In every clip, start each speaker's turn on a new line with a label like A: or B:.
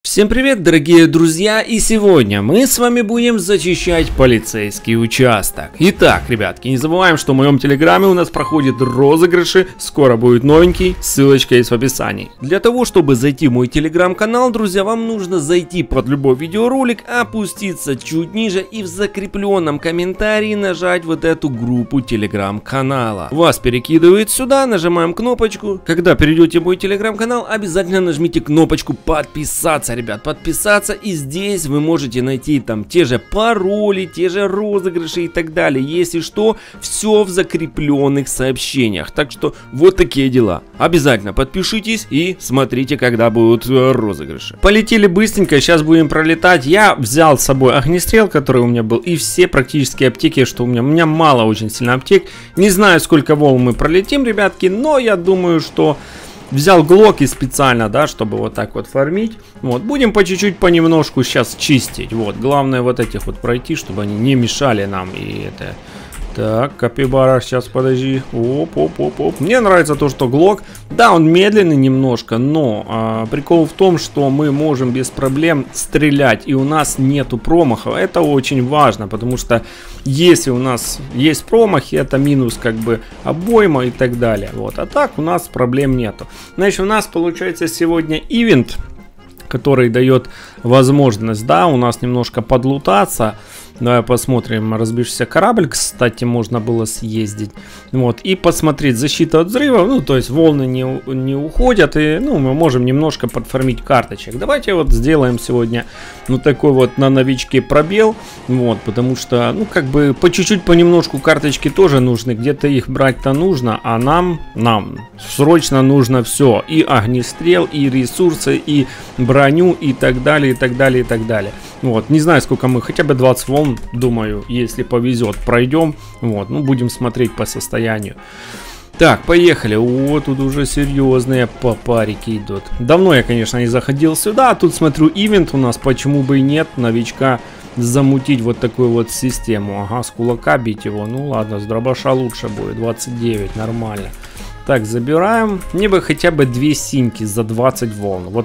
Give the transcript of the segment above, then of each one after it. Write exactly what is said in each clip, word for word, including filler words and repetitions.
A: Всем привет, дорогие друзья, и сегодня мы с вами будем зачищать полицейский участок. Итак, ребятки, не забываем, что в моем телеграме у нас проходят розыгрыши, скоро будет новенький, ссылочка есть в описании. Для того, чтобы зайти в мой телеграм-канал, друзья, вам нужно зайти под любой видеоролик, опуститься чуть ниже и в закрепленном комментарии нажать вот эту группу телеграм-канала. Вас перекидывает сюда, нажимаем кнопочку. Когда перейдете в мой телеграм-канал, обязательно нажмите кнопочку подписаться. Ребят, подписаться, и здесь вы можете найти там те же пароли, те же розыгрыши и так далее. Если что, все в закрепленных сообщениях. Так что вот такие дела. Обязательно подпишитесь и смотрите, когда будут розыгрыши. Полетели быстренько, сейчас будем пролетать. Я взял с собой огнестрел, который у меня был, и все практически аптеки, что у меня. У меня мало очень сильно аптек. Не знаю, сколько волн мы пролетим, ребятки, но я думаю, что... Взял глоки специально, да, чтобы вот так вот фармить. Вот, будем по чуть-чуть, понемножку сейчас чистить. Вот, главное вот этих вот пройти, чтобы они не мешали нам. И это... Так, капибара, сейчас подожди. Оп, оп, оп, оп. Мне нравится то, что глок, да, он медленный немножко, но а, прикол в том, что мы можем без проблем стрелять, и у нас нету промахов. Это очень важно, потому что если у нас есть промахи, это минус как бы обойма и так далее. Вот, а так у нас проблем нету. Значит, у нас получается сегодня ивент, который дает возможность, да, у нас немножко подлутаться. Давай посмотрим, разбившийся корабль, кстати, можно было съездить. Вот, и посмотреть защита от взрывов, ну, то есть волны не, не уходят, и, ну, мы можем немножко подформить карточек. Давайте вот сделаем сегодня, ну, такой вот на новичке пробел, вот, потому что, ну, как бы, по чуть-чуть, понемножку карточки тоже нужны, где-то их брать-то нужно, а нам, нам срочно нужно все, и огнестрел, и ресурсы, и броню, и так далее, и так далее, и так далее. Вот, не знаю, сколько мы, хотя бы двадцать волн, думаю, если повезет, пройдем. Вот, ну, будем смотреть по состоянию. Так, поехали. О, тут уже серьезные попарики идут. Давно я, конечно, не заходил сюда. Тут, смотрю, ивент у нас, почему бы и нет, новичка замутить вот такую вот систему. Ага, с кулака бить его. Ну, ладно, с дробаша лучше будет. двадцать девять, нормально. Так, забираем. Мне бы хотя бы две синьки за двадцать волн. Вот.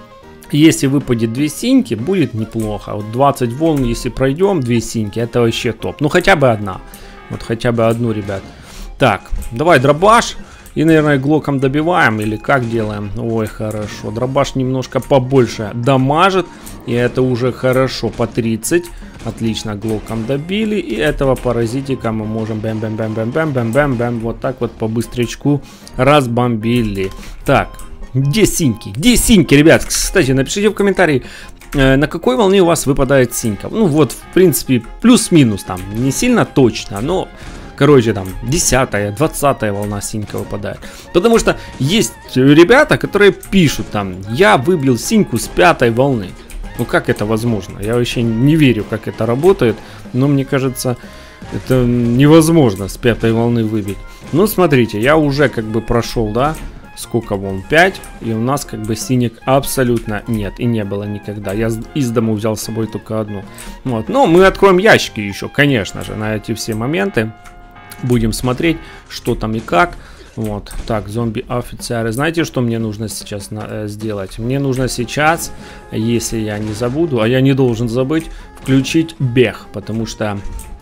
A: Если выпадет две синьки, будет неплохо. Вот двадцать волн, если пройдем, две синьки, это вообще топ. Ну, хотя бы одна. Вот хотя бы одну, ребят. Так, давай дробаш. И, наверное, глоком добиваем. Или как делаем? Ой, хорошо. Дробаш немножко побольше дамажит. И это уже хорошо. По тридцать. Отлично, глоком добили. И этого паразитика мы можем бэм-бэм-бэм-бэм-бэм-бэм-бэм. Вот так вот по быстрячку разбомбили. Так. Где синьки? Где синьки, ребят? Кстати, напишите в комментарии, э, на какой волне у вас выпадает синька. Ну вот, в принципе, плюс-минус там, не сильно точно, но, короче, там, десятая, двадцатая волна синька выпадает. Потому что есть ребята, которые пишут там, я выбил синьку с пятой волны. Ну как это возможно? Я вообще не верю, как это работает, но мне кажется, это невозможно с пятой волны выбить. Ну смотрите, я уже как бы прошел, да? Сколько волн? пять. И у нас как бы синек абсолютно нет. И не было никогда. Я из дому взял с собой только одну. Вот. Но мы откроем ящики еще, конечно же, на эти все моменты. Будем смотреть, что там и как. Вот. Так, зомби-офицеры. Знаете, что мне нужно сейчас на, э, сделать? Мне нужно сейчас, если я не забуду, а я не должен забыть, включить бег. Потому что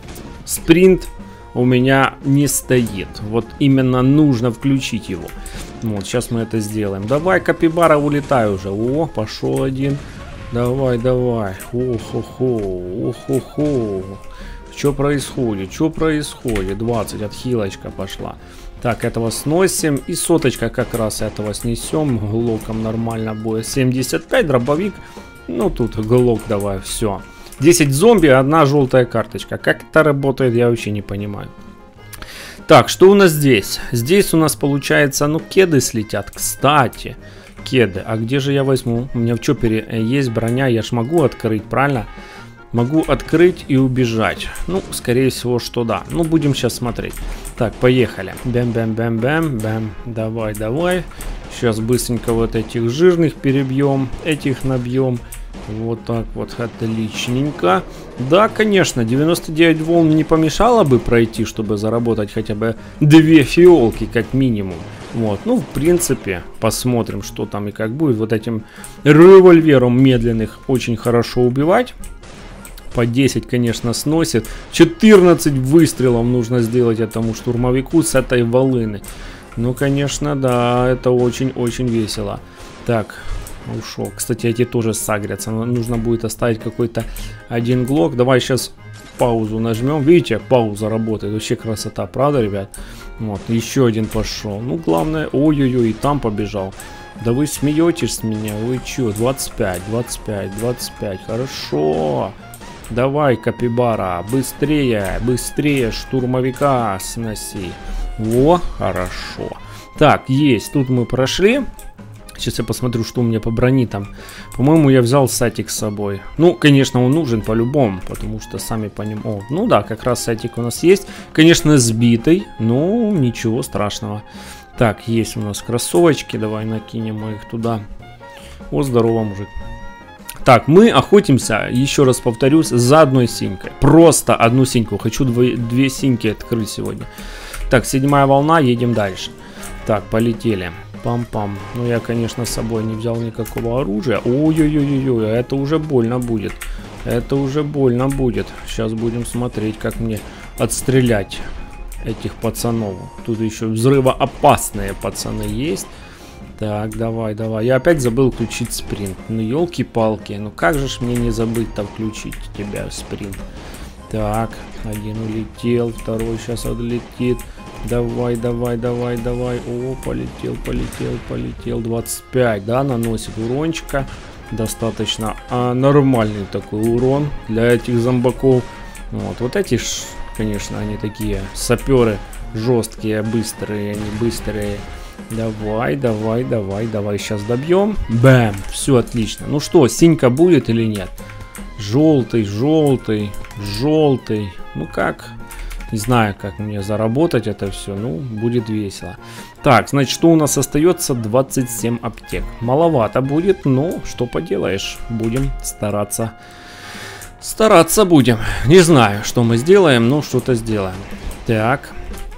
A: спринт у меня не стоит. Вот именно нужно включить его. Вот, сейчас мы это сделаем. Давай, капибара, улетай уже. О, пошел один. Давай, давай. Ох-хо-хо. Ох-хо-хо. Что происходит? Что происходит? двадцать, отхилочка пошла. Так, этого сносим. И соточка как раз этого снесем. Глоком нормально будет. семьдесят пять, дробовик. Ну, тут глок давай, все. десять зомби, одна желтая карточка. Как это работает, я вообще не понимаю. Так, что у нас здесь? Здесь у нас получается, ну, кеды слетят. Кстати, кеды. А где же я возьму? У меня в чопере есть броня, я ж могу открыть, правильно? Могу открыть и убежать. Ну, скорее всего, что да. Ну, будем сейчас смотреть. Так, поехали. Бэм-бэм-бэм-бэм-бэм. Давай, давай. Сейчас быстренько вот этих жирных перебьем. Этих набьем. Вот так вот, отличненько. Да, конечно, девяносто девять волн не помешало бы пройти, чтобы заработать хотя бы две фиолки, как минимум. Вот, ну, в принципе, посмотрим, что там и как будет. Вот этим револьвером медленных очень хорошо убивать. По десять, конечно, сносит. четырнадцать выстрелов нужно сделать этому штурмовику с этой волыны. Ну, конечно, да, это очень-очень весело. Так, ушел. Кстати, эти тоже сагрятся. Нужно будет оставить какой-то один глок. Давай сейчас паузу нажмем. Видите, пауза работает. Вообще красота, правда, ребят? Вот, еще один пошел. Ну, главное... Ой-ой-ой, и там побежал. Да вы смеетесь с меня? Вы че? двадцать пять, двадцать пять, двадцать пять. Хорошо. Давай, капибара, быстрее, быстрее штурмовика сноси. Во, хорошо. Так, есть. Тут мы прошли. Сейчас я посмотрю, что у меня по броне там. По-моему, я взял сатик с собой. Ну, конечно, он нужен по-любому, потому что сами по нему... О, ну да, как раз сатик у нас есть. Конечно, сбитый, но ничего страшного. Так, есть у нас кроссовочки. Давай накинем их туда. О, здорово, мужик. Так, мы охотимся, еще раз повторюсь, за одной синькой. Просто одну синьку. Хочу две, две синьки открыть сегодня. Так, седьмая волна, едем дальше. Так, полетели. Пам-пам. Ну, я, конечно, с собой не взял никакого оружия. Ой-ой-ой-ой, это уже больно будет. Это уже больно будет. Сейчас будем смотреть, как мне отстрелять этих пацанов. Тут еще взрывоопасные пацаны есть. Так, давай, давай. Я опять забыл включить спринт. Ну, елки-палки. Ну, как же ж мне не забыть-то включить тебя в спринт? Так, один улетел, второй сейчас отлетит. Давай, давай, давай, давай. О, полетел, полетел, полетел. двадцать пять, да, наносит урончика. Достаточно а, нормальный такой урон для этих зомбаков. Вот, вот эти, ж, конечно, они такие саперы жесткие, быстрые, они быстрые. Давай, давай, давай, давай, сейчас добьем. Бэм, все отлично. Ну что, синька будет или нет? Желтый, желтый, желтый. Ну как? Не знаю, как мне заработать это все. Ну, будет весело. Так, значит, что у нас остается? двадцать семь аптек. Маловато будет, но что поделаешь. Будем стараться. Стараться будем. Не знаю, что мы сделаем, но что-то сделаем. Так.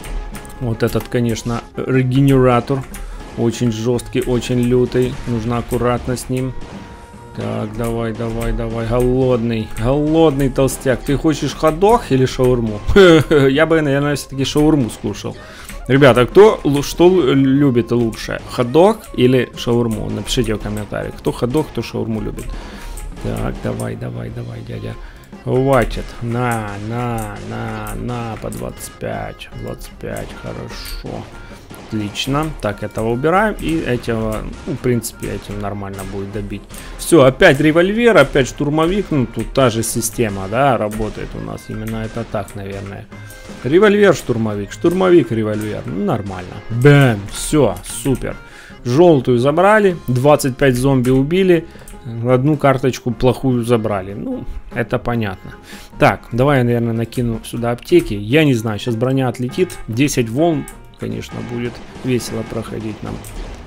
A: Вот этот, конечно, регенератор. Очень жесткий, очень лютый. Нужно аккуратно с ним. Так, давай, давай, давай. Голодный, голодный толстяк. Ты хочешь хот-дог или шаурму? Я бы, наверное, все-таки шаурму скушал. Ребята, кто что любит лучше? Хот-дог или шаурму? Напишите в комментариях. Кто хот-дог, кто шаурму любит. Так, давай, давай, давай, дядя. Хватит. На, на, на, на, по двадцать пять. двадцать пять, хорошо. Отлично. Так, этого убираем. И этого, ну, в принципе, этим нормально будет добить. Все, опять револьвер, опять штурмовик. Ну, тут та же система, да, работает у нас. Именно это так, наверное. Револьвер, штурмовик. Штурмовик, револьвер. Ну, нормально. Бэм. Все, супер. Желтую забрали. двадцать пять зомби убили. Одну карточку плохую забрали. Ну, это понятно. Так, давай я, наверное, накину сюда аптеки. Я не знаю, сейчас броня отлетит. десять волн, конечно, будет весело проходить нам.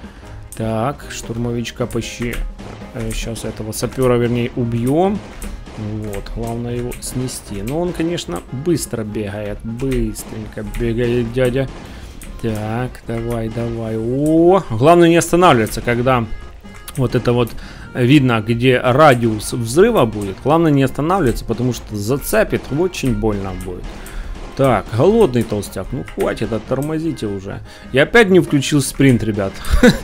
A: Так, штурмовичка почти... Сейчас этого сапера, вернее, убьем. Вот, главное его снести. Но он, конечно, быстро бегает. Быстренько бегает дядя. Так, давай, давай. О, главное не останавливаться, когда вот это вот... Видно, где радиус взрыва будет. Главное не останавливаться, потому что зацепит, очень больно будет. Так, голодный толстяк. Ну хватит, оттормозите уже. Я опять не включил спринт, ребят.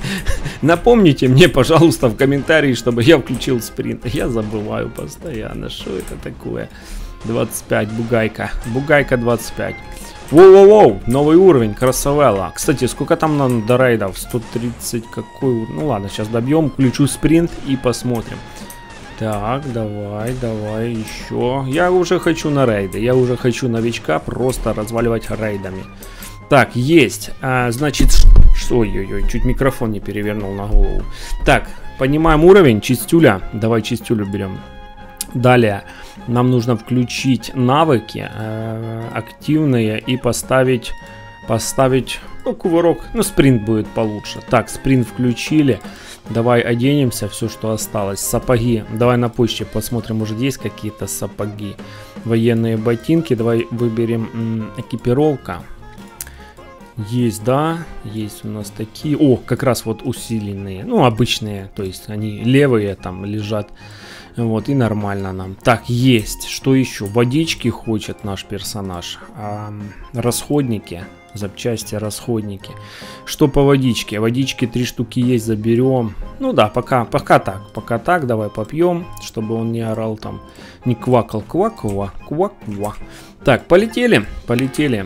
A: Напомните мне, пожалуйста, в комментарии, чтобы я включил спринт. Я забываю постоянно, что это такое. двадцать пять, бугайка. Бугайка двадцать пять. Воу-воу-воу, новый уровень, красавелла. Кстати, сколько там нам до рейдов? сто тридцать, какой? Ну ладно, сейчас добьем, включу спринт и посмотрим. Так, давай, давай, еще. Я уже хочу на рейды, я уже хочу новичка просто разваливать рейдами. Так, есть, а, значит, ой-ой-ой, чуть микрофон не перевернул на голову. Так, поднимаем уровень, чистюля, давай чистюлю берем. Далее нам нужно включить навыки э, активные и поставить, поставить, ну, кувырок, ну, спринт будет получше. Так, спринт включили. Давай оденемся, все, что осталось. Сапоги. Давай на почте посмотрим, может, есть какие-то сапоги. Военные ботинки. Давай выберем м, экипировка. Есть, да, есть у нас такие. О, как раз вот усиленные, ну, обычные, то есть они левые там лежат. Вот, и нормально нам. Так, есть. Что еще? Водички хочет наш персонаж. А, расходники. Запчасти, расходники. Что по водичке? Водички три штуки есть, заберем. Ну да, пока, пока так. Пока так, давай попьем, чтобы он не орал там. Не квакал. Кваква, кваква. Так, полетели. Полетели.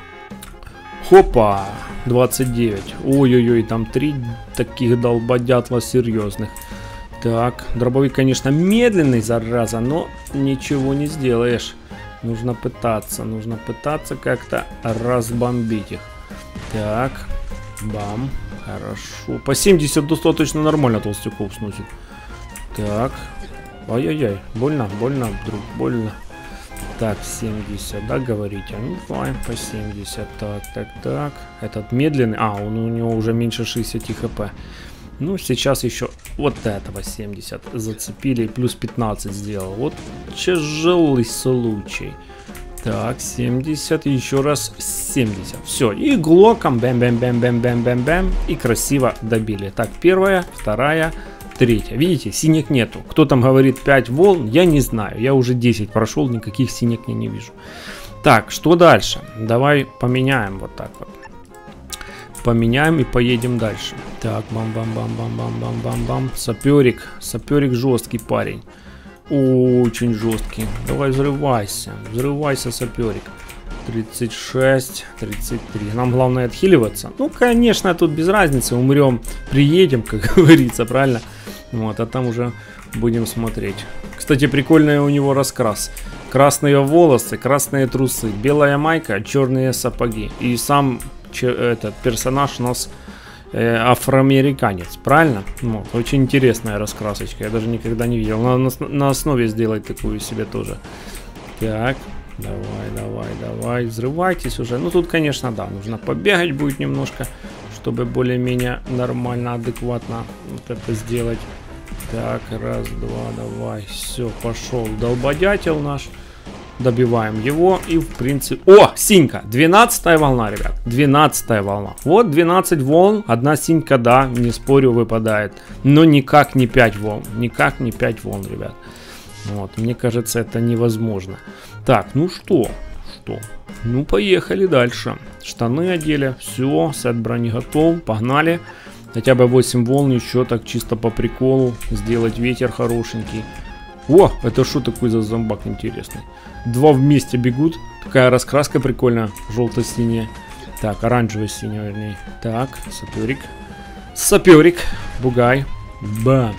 A: Хопа. двадцать девять. Ой-ой-ой, там три таких долбодятла серьезных. Так, дробовик, конечно, медленный, зараза, но ничего не сделаешь. Нужно пытаться, нужно пытаться как-то разбомбить их. Так, бам, хорошо. По семьдесят достаточно нормально толстяков сносит. Так, ай-яй-яй, больно, больно, вдруг, больно. Так, семьдесят, да, говорите? Ну, давай, по семьдесят, так, так, так. Этот медленный, а, он у него уже меньше шестидесяти хп. Ну, сейчас еще вот этого семьдесят зацепили, плюс пятнадцать сделал. Вот тяжелый случай. Так, семьдесят, еще раз семьдесят. Все, и глоком бэм-бэм-бэм-бэм-бэм-бэм-бэм. И красиво добили. Так, первая, вторая, третья. Видите, синих нету. Кто там говорит пять волн, я не знаю. Я уже десять прошел, никаких синих я не вижу. Так, что дальше? Давай поменяем вот так вот. Поменяем и поедем дальше. Так, бам-бам-бам-бам-бам-бам-бам-бам. Саперик. Саперик жесткий парень. Очень жесткий. Давай взрывайся. Взрывайся, саперик. тридцать шесть, тридцать три. Нам главное отхиливаться. Ну, конечно, тут без разницы. Умрем, приедем, как говорится, правильно? Вот, а там уже будем смотреть. Кстати, прикольный у него раскрас. Красные волосы, красные трусы, белая майка, черные сапоги. И сам этот персонаж у нас э, афроамериканец, правильно? Вот, очень интересная раскрасочка, я даже никогда не видел. Надо на, на основе сделать такую себе тоже. Так, давай, давай, давай, взрывайтесь уже. Ну тут, конечно, да, нужно побегать будет немножко, чтобы более-менее нормально, адекватно вот это сделать. Так, раз, два, давай, все, пошел долбодятел наш. Добиваем его и в принципе... О, синька! двенадцатая волна, ребят. двенадцатая волна. Вот двенадцать волн. Одна синька, да, не спорю, выпадает. Но никак не пять волн. Никак не пять волн, ребят. Вот, мне кажется, это невозможно. Так, ну что? Что? Ну, поехали дальше. Штаны одели. Все, сет брони готов. Погнали. Хотя бы восемь волн еще так чисто по приколу. Сделать ветер хорошенький. О, это что такой за зомбак интересный? Два вместе бегут. Такая раскраска прикольная. Желто-синяя. Так, оранжево-синяя, вернее. Так, саперик. Саперик. Бугай. Бам.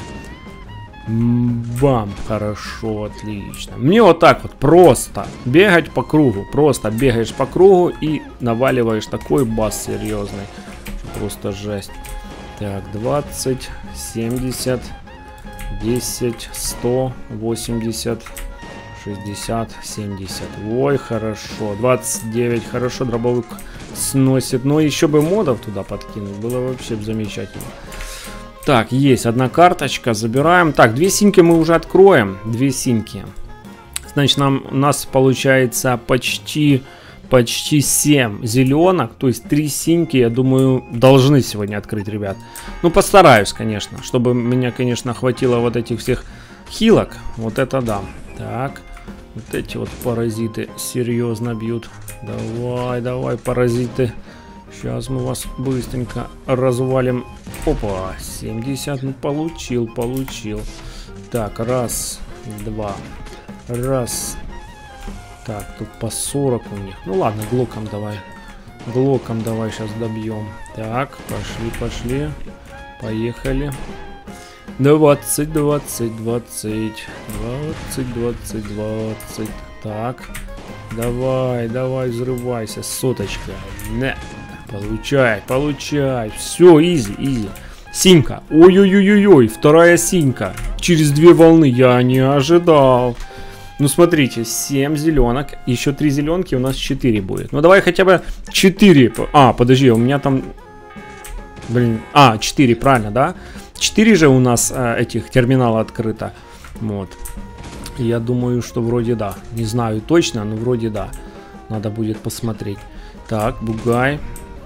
A: Бам. Хорошо, отлично. Мне вот так вот просто бегать по кругу. Просто бегаешь по кругу и наваливаешь такой бас серьезный. Просто жесть. Так, двадцать, семьдесят... десять, сто, восемьдесят, шестьдесят, семьдесят. Ой, хорошо. двадцать девять. Хорошо, дробовик сносит. Но еще бы модов туда подкинуть. Было вообще замечательно. Так, есть одна карточка. Забираем. Так, две синьки мы уже откроем. Две синьки. Значит, нам, у нас получается почти... Почти семь зеленок, то есть три синьки, я думаю, должны сегодня открыть, ребят. Ну, постараюсь, конечно, чтобы меня, конечно, хватило вот этих всех хилок. Вот это да. Так, вот эти вот паразиты серьезно бьют. Давай, давай, паразиты. Сейчас мы вас быстренько развалим. Опа, семьдесят, ну, получил, получил. Так, раз, два, раз. Так, тут по сорок у них. Ну ладно, глоком давай. Глоком давай сейчас добьем. Так, пошли, пошли. Поехали. двадцать, двадцать, двадцать. двадцать, двадцать, двадцать. Так. Давай, давай, взрывайся. Соточка. Не. Получай, получай. Все, изи, изи. Синька. Ой-ой-ой-ой. Вторая синька. Через две волны. Я не ожидал. Ну, смотрите, семь зеленок, еще три зеленки, у нас четыре будет. Ну, давай хотя бы четыре. А, подожди, у меня там... Блин, а, четыре, правильно, да? четыре же у нас а, этих терминала открыто. Вот. Я думаю, что вроде да. Не знаю точно, но вроде да. Надо будет посмотреть. Так, бугай.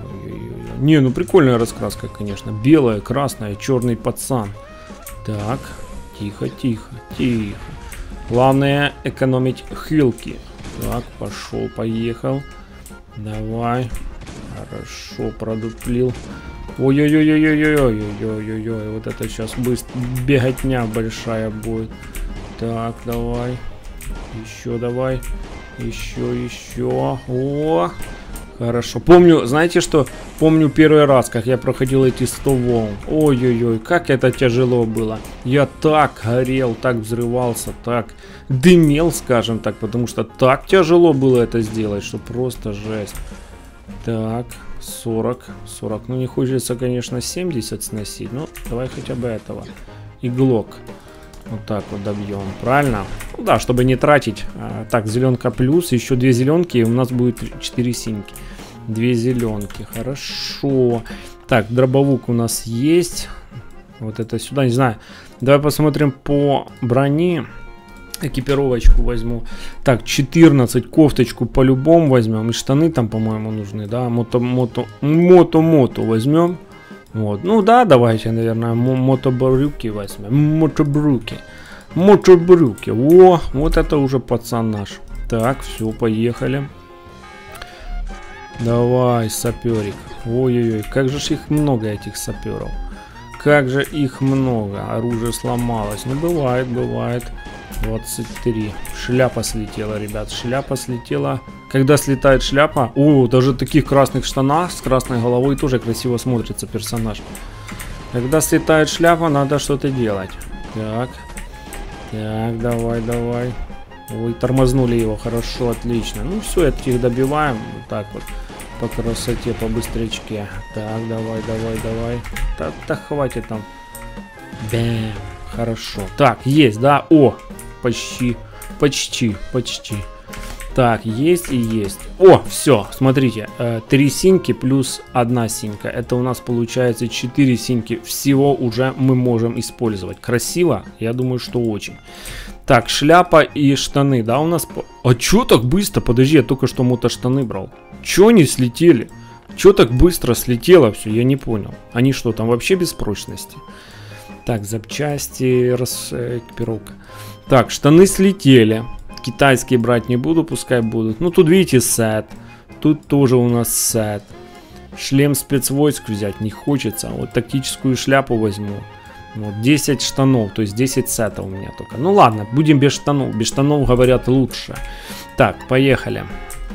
A: Ой-ой-ой. Не, ну прикольная раскраска, конечно. Белая, красная, черный пацан. Так, тихо, тихо, тихо. Главное экономить хилки. Так, пошел, поехал. Давай. Хорошо, продуплил. Ой-ой-ой-ой-ой-ой-ой-ой-ой-ой. Вот это сейчас быстро беготня большая будет. Так, давай. Еще давай. Еще, еще. О! Хорошо. Помню, знаете что? Помню первый раз, как я проходил эти сто волн. Ой-ой-ой, как это тяжело было. Я так горел, так взрывался, так дымел, скажем так, потому что так тяжело было это сделать, что просто жесть. Так, сорок, сорок. Ну, не хочется, конечно, семьдесят сносить, но давай хотя бы этого. Иглок. Вот так вот добьем, правильно? Ну да, чтобы не тратить. А, так, зеленка плюс, еще две зеленки, и у нас будет четыре синьки. Две зеленки, хорошо. Так, дробовик у нас есть. Вот это сюда, не знаю. Давай посмотрим по броне. Экипировочку возьму. Так, четырнадцать, кофточку по-любому возьмем. И штаны там, по-моему, нужны, да? Мото-мото, мото-мото возьмем. Вот, ну да, давайте, наверное, мотобрюки возьмем. Мотобрюки. Мотобрюки. О, вот это уже пацан наш. Так, все, поехали. Давай, саперик. Ой-ой-ой, как же ж их много, этих саперов. Как же их много. Оружие сломалось. Ну, бывает, бывает. двадцать три. Шляпа слетела, ребят. Шляпа слетела. Когда слетает шляпа... О, даже таких красных штанах с красной головой тоже красиво смотрится персонаж. Когда слетает шляпа, надо что-то делать. Так. Так, давай, давай. Ой, тормознули его. Хорошо, отлично. Ну все, этих добиваем. Вот так вот. По красоте, по быстрячке. Так, давай, давай, давай. Так, так, хватит там. Бэм. Хорошо. Так, есть, да? О, почти, почти, почти. Так, есть и есть. О, все, смотрите. Э, три синьки плюс одна синька. Это у нас получается четыре синьки. Всего уже мы можем использовать. Красиво? Я думаю, что очень. Так, шляпа и штаны, да, у нас... А чё так быстро? Подожди, я только что мотоштаны брал. Чё они слетели? Чё так быстро слетело все? Я не понял. Они что, там вообще без прочности? Так, запчасти, рас... экипировка. Так, штаны слетели. Китайские брать не буду, пускай будут. Ну, тут, видите, сет. Тут тоже у нас сет. Шлем спецвойск взять не хочется. Вот тактическую шляпу возьму. Вот, десять штанов, то есть десять сетов у меня только. Ну, ладно, будем без штанов. Без штанов, говорят, лучше. Так, поехали.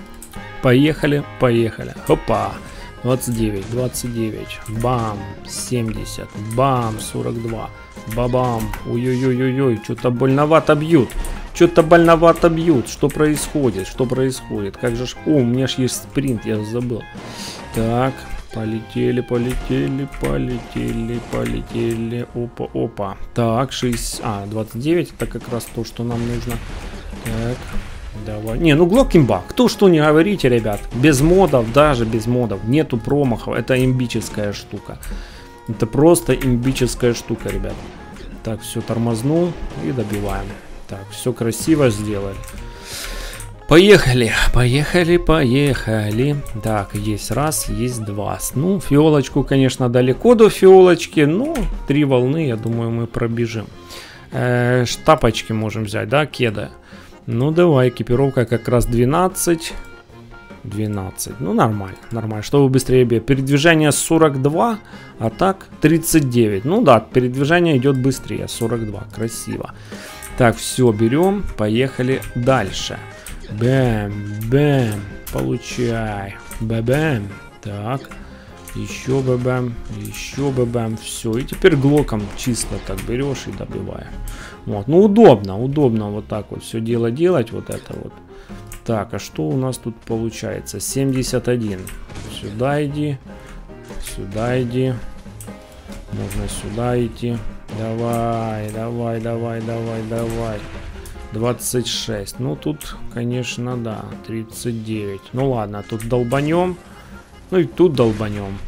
A: Поехали, поехали. Хопа. двадцать девять, двадцать девять. Бам. семьдесят. Бам. сорок два. Бабам. Ой-ой-ой-ой-ой. Что-то больновато бьют. Что-то больновато бьют. Что происходит? Что происходит? Как же ж... О, у меня ж есть спринт, я забыл. Так, полетели, полетели, полетели, полетели. Опа, опа. Так, шесть... А, двадцать девять. Это как раз то, что нам нужно. Так, давай. Не, ну Глок имба. Кто что не говорите, ребят. Без модов, даже без модов. Нету промахов. Это имбическая штука. Это просто имбическая штука, ребят. Так, все, тормознул и добиваем. Так, все красиво сделали. Поехали, поехали, поехали. Так, есть раз, есть два. Ну, фиолочку, конечно, далеко до фиолочки. Ну, три волны, я думаю, мы пробежим. Э, штапочки можем взять, да, кеда. Ну, давай, экипировка как раз двенадцать. двенадцать, ну, нормально, нормально. Чтобы быстрее бегать. Передвижение сорок два, а так тридцать девять. Ну, да, передвижение идет быстрее, сорок два, красиво. Так, все, берем, поехали дальше. Бэм, бэм, получай. Бэм, так, еще бэм, еще бэм, все. И теперь глоком чисто так берешь и добиваешь. Вот, ну удобно, удобно вот так вот все дело делать, вот это вот. Так, а что у нас тут получается? семьдесят один. Сюда иди, сюда иди. Можно сюда идти. Давай, давай, давай, давай, давай. двадцать шесть. Ну, тут, конечно, да. тридцать девять. Ну, ладно, тут долбанем. Ну, и тут долбанем.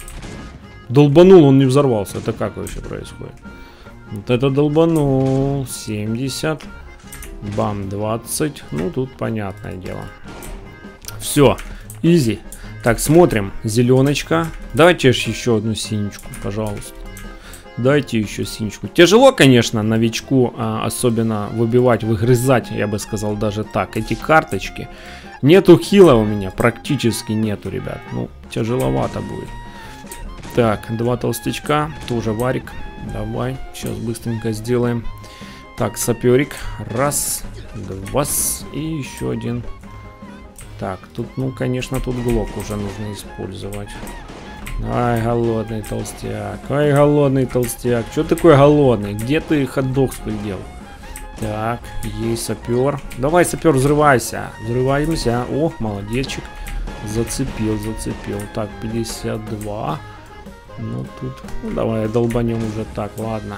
A: Долбанул, он не взорвался. Это как вообще происходит? Вот это долбанул. семьдесят. Бам, двадцать. Ну, тут понятное дело. Все, изи. Так, смотрим. Зеленочка. Давайте еще одну синечку, пожалуйста. Дайте еще синечку. Тяжело, конечно, новичку, а, особенно выбивать, выгрызать, я бы сказал даже так, эти карточки. Нету хила у меня, практически нету, ребят. Ну, тяжеловато будет. Так, два толстячка, тоже варик. Давай, сейчас быстренько сделаем. Так, саперик. Раз, два, и еще один. Так, тут, ну, конечно, тут глок уже нужно использовать. Ай, голодный толстяк. Ай, голодный толстяк. Что такое голодный? Где ты хот-дог спилдел? Так, есть сапер. Давай, сапер, взрывайся. Взрываемся. О, молодечек. Зацепил, зацепил. Так, пятьдесят два. Ну, тут... Ну, давай, долбанем уже так, ладно.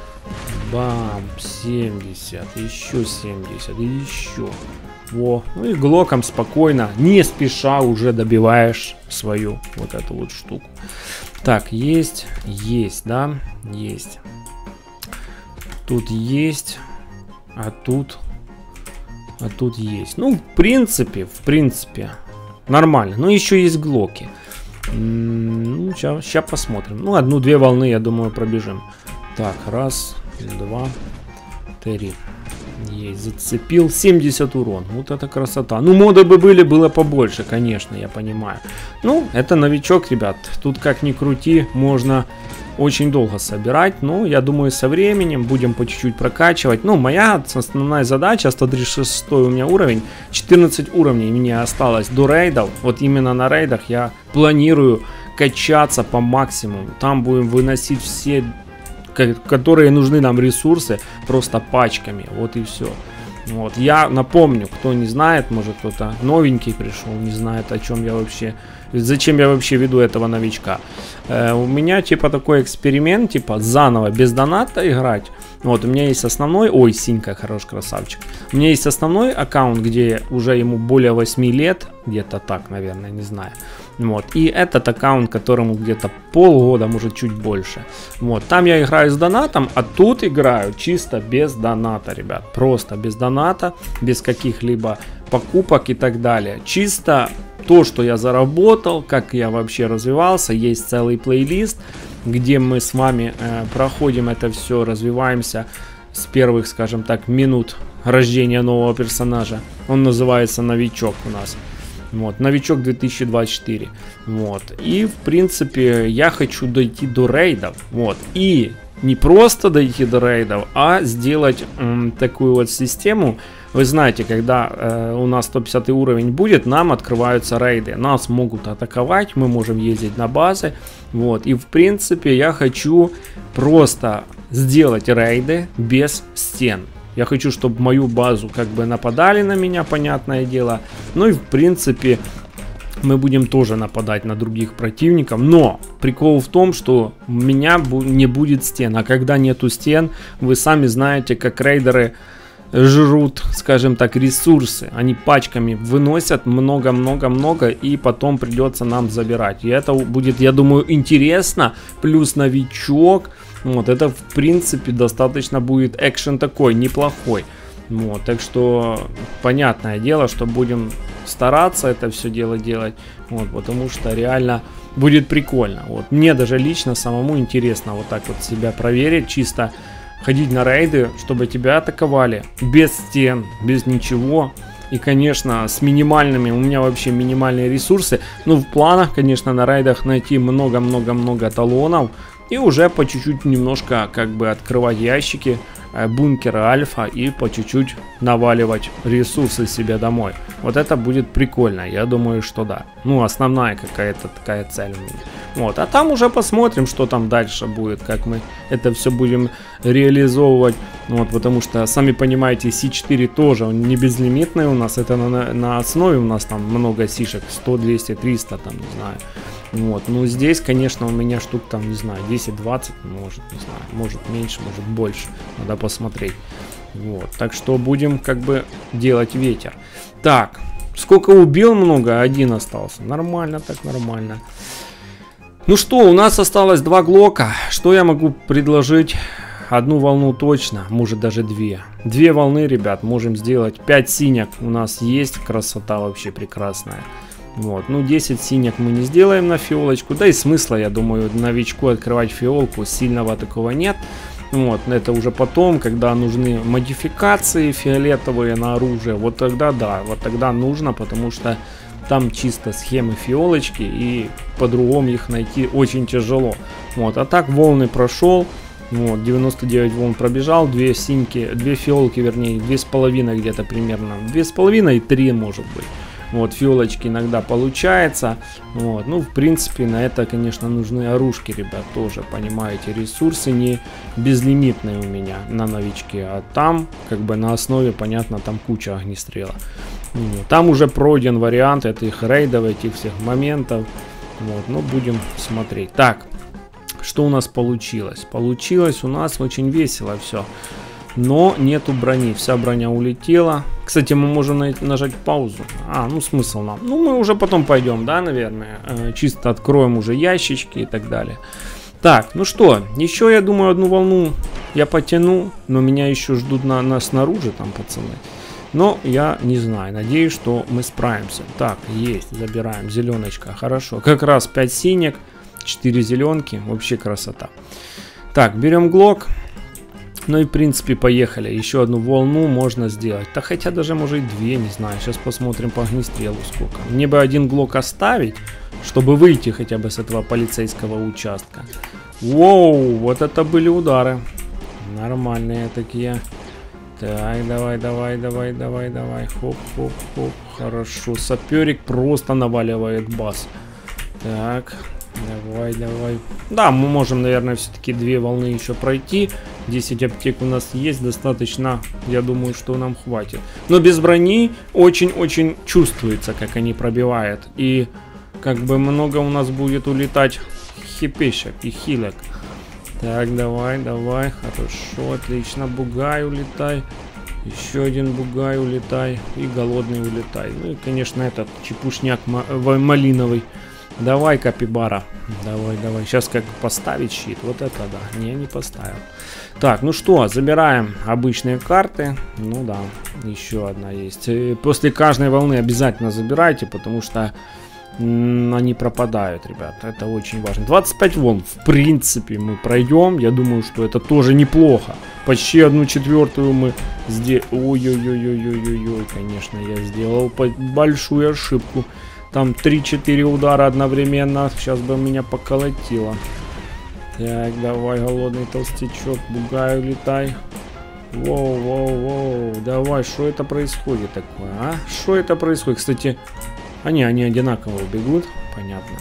A: Бам, семьдесят. Еще семьдесят. И еще. Во. Ну и глоком спокойно, не спеша уже добиваешь свою вот эту вот штуку. Так, есть. Есть, да? Есть. Тут есть. А тут... А тут есть. Ну, в принципе, в принципе, нормально. Но еще есть глоки. Ну, сейчас, сейчас посмотрим. Ну, одну-две волны, я думаю, пробежим. Так, раз, два, три. Есть, зацепил. семьдесят урон. Вот это красота. Ну, моды бы были, было побольше, конечно, я понимаю. Ну, это новичок, ребят. Тут как ни крути, можно очень долго собирать. Но я думаю, со временем будем по чуть-чуть прокачивать. Ну, моя основная задача, сто тридцать шесть у меня уровень, четырнадцать уровней мне осталось до рейдов. Вот именно на рейдах я планирую качаться по максимуму. Там будем выносить все, которые нужны нам ресурсы, просто пачками. Вот и все. Вот. Я напомню, кто не знает, может кто-то новенький пришел, не знает, о чем я вообще, зачем я вообще веду этого новичка. Э, у меня типа такой эксперимент, типа заново без доната играть. Вот, у меня есть основной, ой, Синька, хорош, красавчик. У меня есть основной аккаунт, где уже ему более восьми лет, где-то так, наверное, не знаю. Вот, и этот аккаунт, которому где-то полгода, может чуть больше. Вот, там я играю с донатом, а тут играю чисто без доната, ребят. Просто без доната, без каких-либо покупок и так далее. Чисто то, что я заработал, как я вообще развивался. Есть целый плейлист, где мы с вами э, проходим это все, развиваемся с первых, скажем так, минут рождения нового персонажа. Он называется «Новичок» у нас. Вот, новичок две тысячи двадцать четыре. Вот. И в принципе я хочу дойти до рейдов. Вот. И не просто дойти до рейдов, а сделать м, такую вот систему. Вы знаете, когда э, у нас сто пятидесятый уровень будет, нам открываются рейды. Нас могут атаковать, мы можем ездить на базы. Вот. И в принципе я хочу просто сделать рейды без стен. Я хочу, чтобы мою базу как бы нападали на меня, понятное дело. Ну и в принципе мы будем тоже нападать на других противников. Но прикол в том, что у меня не будет стен. А когда нету стен, вы сами знаете, как рейдеры жрут, скажем так, ресурсы. Они пачками выносят много-много-много, и потом придется нам забирать. И это будет, я думаю, интересно. Плюс новичок. Вот, это в принципе достаточно будет экшен такой, неплохой. Вот, так что понятное дело, что будем стараться это все дело делать. Вот, потому что реально будет прикольно. Вот, мне даже лично самому интересно вот так вот себя проверить, чисто ходить на рейды, чтобы тебя атаковали без стен, без ничего. И, конечно, с минимальными, у меня вообще минимальные ресурсы. Ну, в планах, конечно, на рейдах найти много-много-много талонов. И уже по чуть-чуть немножко как бы открывать ящики э, бункера альфа и по чуть-чуть наваливать ресурсы себе домой. Вот это будет прикольно, я думаю, что да. Ну, основная какая-то такая цель у меня. Вот, а там уже посмотрим, что там дальше будет, как мы это все будем реализовывать. Вот, потому что, сами понимаете, си четыре тоже, он не безлимитный у нас. Это на, на основе у нас там много сишек, сто, двести, триста, там, не знаю. Вот, ну здесь, конечно, у меня штук там, не знаю, десять-двадцать, может, не знаю, может меньше, может больше, надо посмотреть. Вот, так что будем как бы делать ветер. Так, сколько убил много, один остался, нормально, так нормально. Ну что, у нас осталось два глока, что я могу предложить? Одну волну точно, может даже две. Две волны, ребят, можем сделать. пять синяк у нас есть, красота вообще прекрасная. Вот, ну десять синек мы не сделаем на фиолочку, да и смысла, я думаю, новичку открывать фиолку сильного такого нет. Вот, это уже потом, когда нужны модификации фиолетовые на оружие, вот тогда да, вот тогда нужно, потому что там чисто схемы фиолочки и по-другому их найти очень тяжело. Вот, а так волны прошел, вот, девяносто девять волн пробежал, две синьки, две фиолки, вернее, две с половиной где-то примерно, две с половиной и три может быть. Вот, фиолочки иногда получается. Вот, ну, в принципе, на это, конечно, нужны оружки, ребят, тоже, понимаете, ресурсы не безлимитные у меня на новичке, а там, как бы, на основе, понятно, там куча огнестрела. Вот, там уже пройден вариант этих рейдов, этих всех моментов. Вот, ну, будем смотреть. Так, что у нас получилось? Получилось у нас очень весело все. Но нету брони, вся броня улетела. Кстати, мы можем на нажать паузу. А, ну смысл нам. Ну мы уже потом пойдем, да, наверное. Э, чисто откроем уже ящички и так далее. Так, ну что, еще я думаю одну волну я потяну. Но меня еще ждут на, на снаружи там пацаны. Но я не знаю, надеюсь, что мы справимся. Так, есть, забираем, зеленочка, хорошо. Как раз пять синек, четыре зеленки, вообще красота. Так, берем глок. Ну и в принципе поехали. Еще одну волну можно сделать. Да хотя даже может и две, не знаю. Сейчас посмотрим по огнестрелу сколько. Мне бы один глок оставить, чтобы выйти хотя бы с этого полицейского участка. Воу, вот это были удары. Нормальные такие. Так, давай, давай, давай, давай, давай. Хоп, хоп, хоп. Хорошо. Саперик просто наваливает бас. Так. Давай, давай. Да, мы можем, наверное, все-таки две волны еще пройти. десять аптек у нас есть, достаточно. Я думаю, что нам хватит. Но без брони очень-очень чувствуется, как они пробивают. И как бы много у нас будет улетать хипешек и хилек. Так, давай, давай. Хорошо, отлично. Бугай улетай. Еще один бугай улетай. И голодный улетай. Ну и, конечно, этот чепушняк малиновый. Давай, капибара. Давай, давай. Сейчас как поставить щит. Вот это да. Не, не поставил. Так, ну что, забираем обычные карты. Ну да, еще одна есть. И после каждой волны обязательно забирайте, потому что м, они пропадают, ребят. Это очень важно. двадцать пять волн, в принципе, мы пройдем. Я думаю, что это тоже неплохо. Почти одну четвертую мы сделали. Ой-ой-ой-ой-ой-ой-ой, конечно, я сделал большую ошибку. Там три-четыре удара одновременно. Сейчас бы меня поколотило. Так, давай, голодный толстячок. Бугай, улетай. Воу, воу, воу. Давай, что это происходит такое, а? Что это происходит? Кстати, они, они одинаково бегут. Понятно.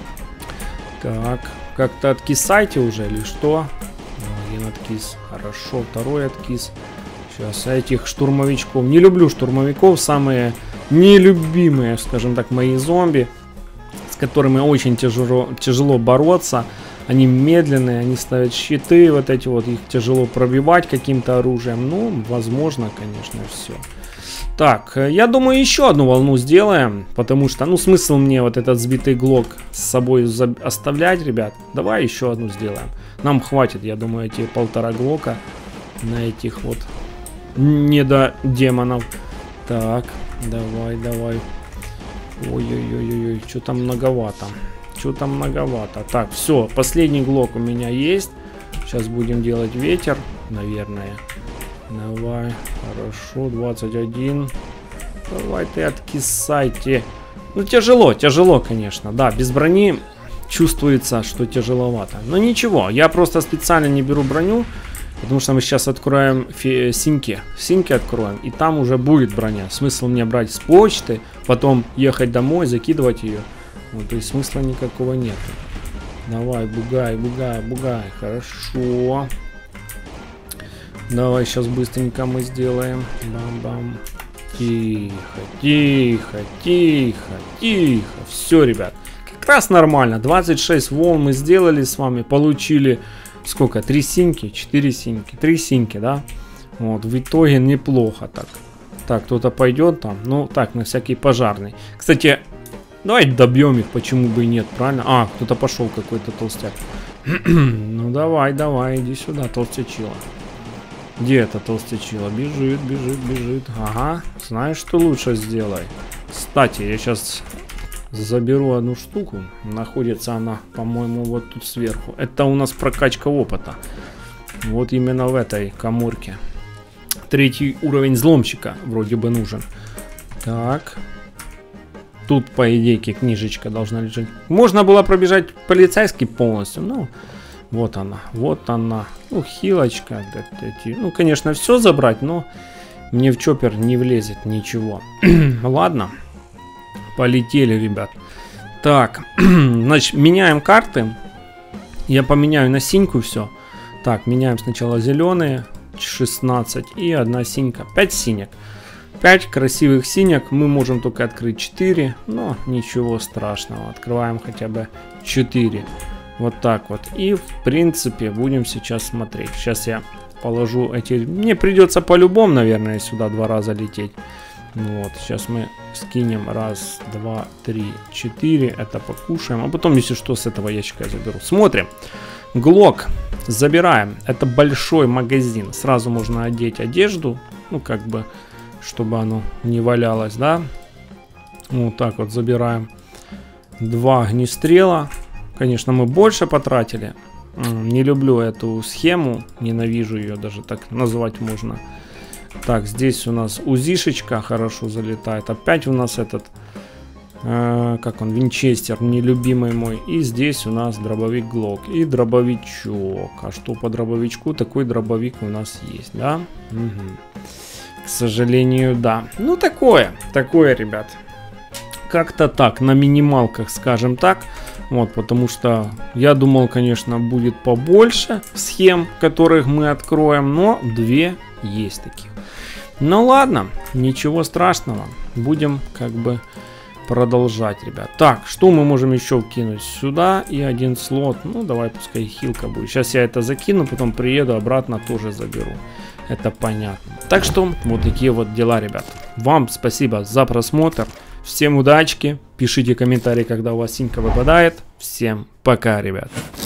A: Так, как-то откисайте уже или что? Один откис. Хорошо, второй откис. Сейчас этих штурмовичков. Не люблю штурмовиков. Самые нелюбимые, скажем так, мои зомби, с которыми очень тяжело, тяжело бороться. Они медленные, они ставят щиты, вот эти вот, их тяжело пробивать каким-то оружием. Ну, возможно, конечно, все. Так, я думаю, еще одну волну сделаем, потому что, ну, смысл мне вот этот сбитый глок с собой оставлять, ребят. Давай еще одну сделаем. Нам хватит, я думаю, эти полтора глока на этих вот недодемонов. Так, давай, давай. Ой-ой-ой-ой, что там многовато. Что там многовато. Так, все, последний глок у меня есть. Сейчас будем делать ветер, наверное. Давай, хорошо, двадцать один. Давай ты откисайте. Ну, тяжело, тяжело, конечно. Да, без брони чувствуется, что тяжеловато. Но ничего, я просто специально не беру броню. Потому что мы сейчас откроем синьки. Синьки откроем, и там уже будет броня. Смысл мне брать с почты, потом ехать домой, закидывать ее. Вот, то есть смысла никакого нет. Давай, бугай, бугай, бугай. Хорошо. Давай сейчас быстренько мы сделаем. Бам-бам. Тихо, тихо, тихо, тихо. Все, ребят. Как раз нормально. двадцать шесть волн мы сделали с вами. Получили... Сколько? Три синьки? Четыре синьки. Три синьки, да? Вот, в итоге неплохо так. Так, кто-то пойдет там. Ну, так, на всякий пожарный. Кстати, давайте добьем их, почему бы и нет, правильно? А, кто-то пошел, какой-то толстяк. Ну, давай, давай, иди сюда, толстячила. Где это толстячила? Бежит, бежит, бежит. Ага, знаешь, что лучше сделай? Кстати, я сейчас заберу одну штуку. Находится она, по-моему, вот тут сверху. Это у нас прокачка опыта. Вот именно в этой каморке. Третий уровень взломщика вроде бы нужен. Так. Тут, по идее, книжечка должна лежать. Можно было пробежать полицейский полностью, но... Вот она, вот она. Ну, хилочка. Ну, конечно, все забрать, но мне в чоппер не влезет ничего. Ладно. Полетели, ребят. Так, значит, меняем карты. Я поменяю на синьку все. Так, меняем сначала зеленые. шестнадцать и одна синька. пять синек. пять красивых синек. Мы можем только открыть четыре. Но ничего страшного. Открываем хотя бы четыре. Вот так вот. И в принципе будем сейчас смотреть. Сейчас я положу эти... Мне придется по-любому, наверное, сюда два раза лететь. Вот. Сейчас мы скинем. Раз, два, три, четыре. Это покушаем. А потом, если что, с этого ящика я заберу. Смотрим. Глок. Забираем. Это большой магазин. Сразу можно одеть одежду. Ну, как бы, чтобы оно не валялось, да? Вот так вот забираем. Два огнестрела. Конечно, мы больше потратили. Не люблю эту схему. Ненавижу ее, даже так назвать можно. Так, здесь у нас узишечка хорошо залетает. Опять у нас этот... Э, как он? Винчестер, нелюбимый мой. И здесь у нас дробовик Глок. И дробовичок. А что по дробовичку? Такой дробовик у нас есть, да? Угу. К сожалению, да. Ну, такое. Такое, ребят. Как-то так, на минималках, скажем так. Вот, потому что я думал, конечно, будет побольше схем, которых мы откроем, но две есть таких. Ну ладно, ничего страшного. Будем как бы продолжать, ребят. Так, что мы можем еще кинуть? Сюда и один слот. Ну, давай, пускай хилка будет. Сейчас я это закину, потом приеду обратно, тоже заберу. Это понятно. Так что, вот такие вот дела, ребят. Вам спасибо за просмотр. Всем удачки, пишите комментарии, когда у вас синька выпадает. Всем пока, ребят.